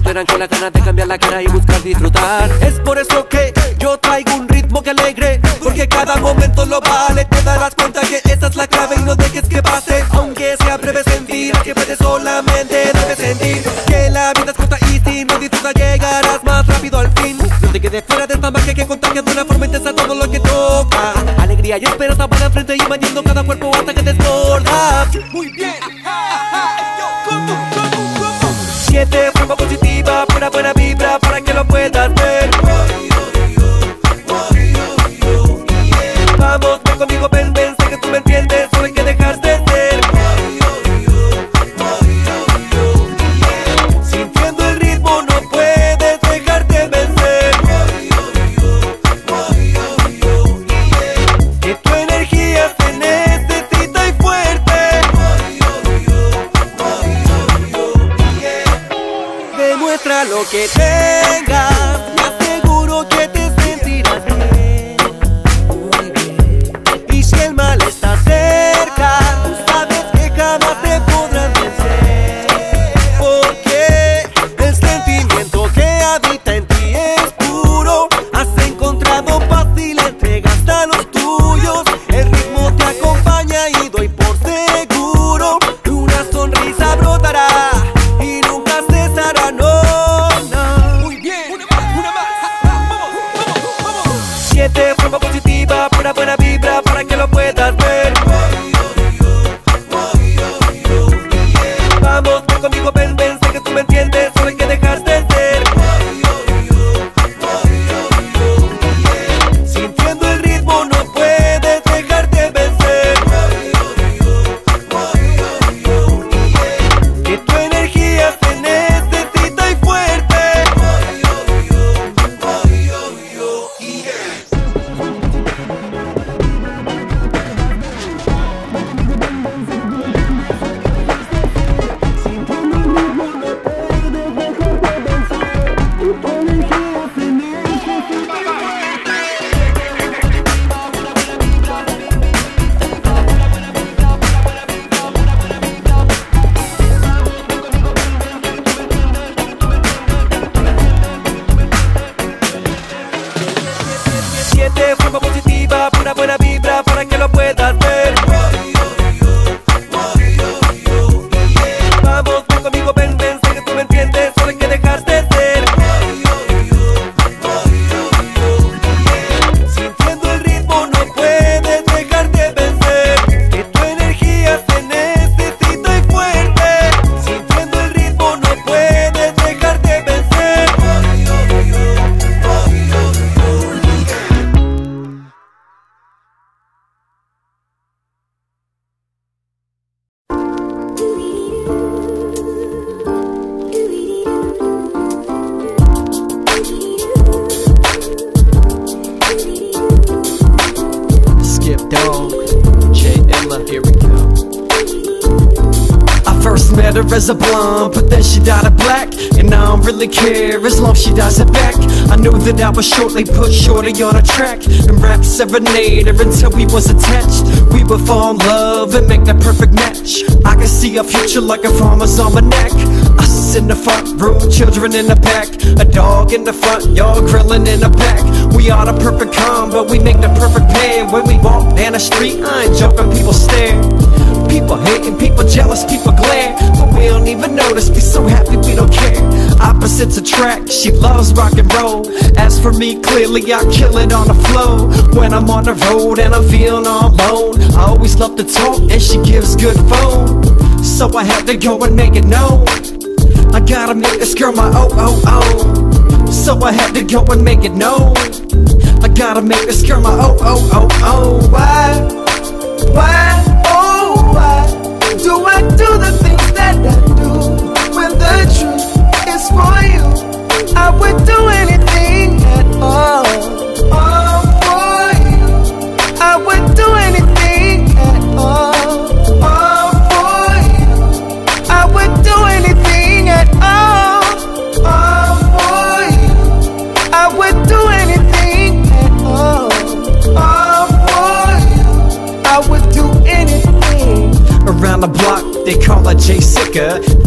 esperan con la ganas de cambiar la cara y buscar disfrutar. Es por eso que yo traigo un ritmo que alegre, porque cada momento lo vale. Te darás cuenta que esta es la clave y no dejes que pase. Aunque sea breve sentir, que puedes solamente debes sentir que la vida es corta y si no disfrutas llegarás más rápido al fin. No te quedes fuera de esta magia que contagia de una forma intensa todo lo que toca. Alegría y esperanza van al frente y invadiendo cada cuerpo hasta que desborda. Muy bien. 7 forma positiva, pura buena vibra para que lo puedas ver. Vamos, ven conmigo, ven, ven, sé que tú me entiendes, solo hay que dejarte ser. Sintiendo el ritmo no puedes dejarte vencer. Que tu energía se necesita y fuerte. Demuestra lo que tengas, y aseguro que te sentirás bien. Y si el mal está cerca, tú sabes que jamás te podrán vencer. Porque el sentimiento que habita en ti es puro. Has encontrado paz y la entregas a los tuyos. El ritmo te acompaña y doy por seguro una sonrisa brotará y nunca cesará, no, no. Muy bien, una más. Vamos, vamos, vamos. 7 forma positiva, pura buena vibra para que lo puedas ver. Vamos, ven conmigo, ven, ven, sé que tú me entiendes, solo hay que dejarte ser. Sintiendo el ritmo no puedes dejarte vencer. Que tu energía se necesita y fuerte. 7 forma positiva, pura buena vibra para que lo puedas ver. Vamos, ven conmigo, ven, ven, sé que tú me entiendes, solo hay que dejarte ser. Sintiendo el ritmo no puedes dejarte vencer. Que tu energía se necesita y fuerte. Sintiendo el ritmo no puedes dejarte vencer. Skip Dog, J Ella, here we go. I first met her as a blonde, but then she dyed it black. And I don't really care as long as she dyes it back. I knew that I would shortly put Shorty on a track and rap serenade her until we was attached. We would fall in love and make that perfect match. I could see a future like a farmer's almanac. Us in the front room, children in the back, a dog in the front yard, grilling in the back. We are the perfect combo, we make the perfect pair. When we walk down the street, I ain't joking, people stare. People hating, people jealous, people glare, but we don't even notice, we so happy we don't care. Opposites attract, she loves rock and roll. As for me, clearly I kill it on the flow. When I'm on the road and I'm feeling all alone, I always love to talk and she gives good phone. So I had to go and make it known, I gotta make this girl my oh. So I had to go and make it known, I gotta make this girl my oh. Why, oh why do I do the things that I do, when the truth is for you? I would do anything at all for you. I would do anything at all for you. I would do anything at all for you. I would do anything at all for you. I would do anything. Around the block, they call her Jay Sicker.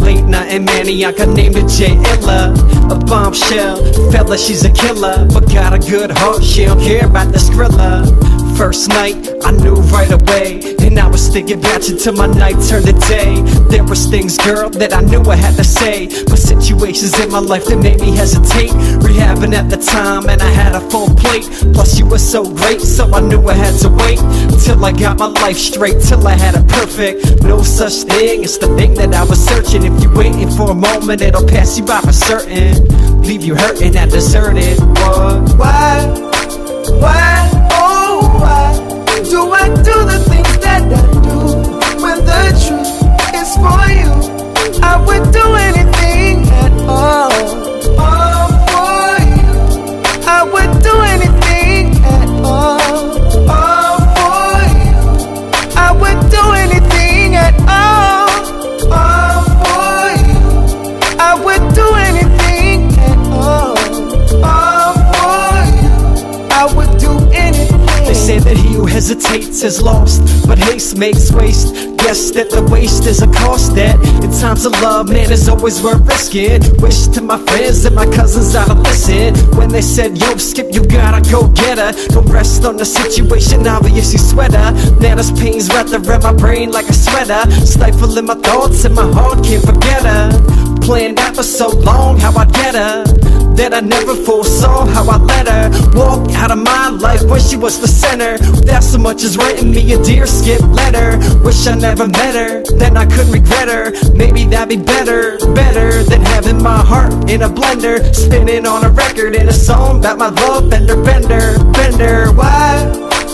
late night and maniac, I named it J-Illa. A bombshell, fella, she's a killer, but got a good heart, she don't care about the Skrilla. First night, I knew right away, and I was thinking about you till my night turned to day. There was things, girl, that I knew I had to say, but situations in my life that made me hesitate. Rehabbing at the time, and I had a full plate. Plus you were so great, so I knew I had to wait till I got my life straight, till I had it perfect. No such thing, it's the thing that I was searching. If you're waiting for a moment, it'll pass you by for certain. Leave you hurting and deserted. What? Why, oh why do I do the things that I do when the truth is for you? I would do anything at all for you. I would do anything at all for you. I would do anything at all for you. I would do anything at all for you. I would do anything. They say that he who hesitates is lost, but haste makes waste. Guess that the waste is a cost that in times of love, man, is always worth risking. Wish to my friends and my cousins I'd have listened when they said, yo, Skip, you gotta go get her. Don't rest on the situation, obviously sweater. Now this pain's wrapped around my brain like a sweater, stifling my thoughts and my heart can't forget her. Planned out for so long how I'd get her, that I never foresaw how I let her walk out of my life when she was the center, without so much as writing me a dear Skip letter. Wish I never met her, then I could regret her. Maybe that'd be better than having my heart in a blender, spinning on a record in a song about my love bender. Why,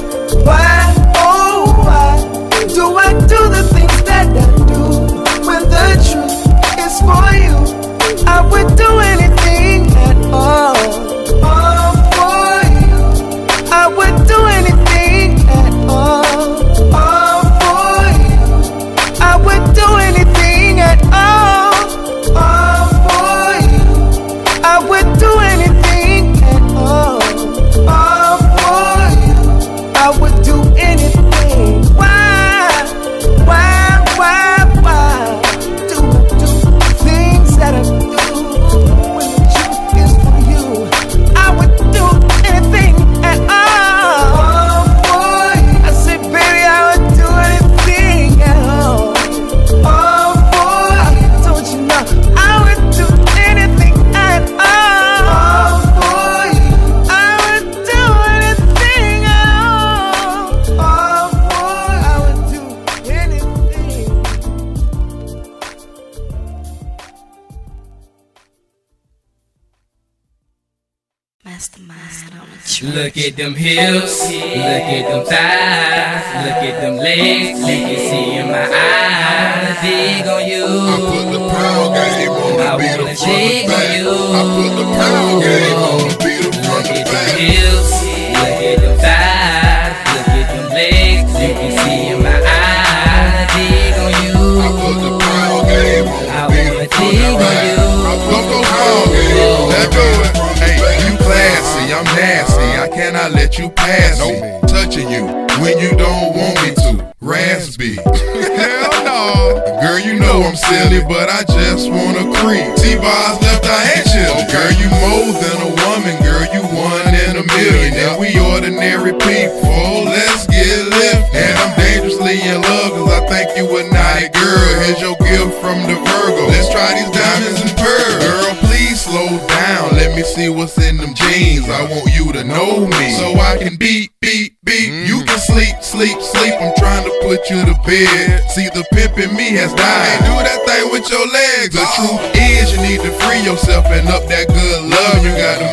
oh why do I do the things that I do when the truth is for you? I would do anything at all for you. I would do anything at all for you. I would do anything at all for you. I would do anything at all for you. I would do anything. Why do I do things that I do? Look at them hips, look at them thighs, look at them legs, you can see in my eyes. Dig on you, I put the pound game on the beat of dig on you. I put the pound game on the beat of Look at them hips, look at them thighs, look at them legs, you can see in my eyes. Dig on you, I put the pound game on the beat of dig on you. Go pound game, let's do it. Hey, you classy, I'm nasty. I cannot let you pass me. Touching you when you don't want me to. Raspy. Hell no. Girl, you know I'm silly, but I just wanna creep. T-bars left, I ain't chillin'. Girl, you more than a woman. Girl, you one in a million. And we ordinary people. Let's get lifted. And I'm dangerously in love, cause I think you a naughty girl. Here's your gift from the Virgo. Let's try these diamonds and pearls. Girl, please slow down. Let me see what's in them jeans. I want you to know me, so I can beat. You can sleep. I'm trying to put you to bed. See, the pimp in me has died. Do that thing with your legs. The truth is, you need to free yourself and up that good love. You gotta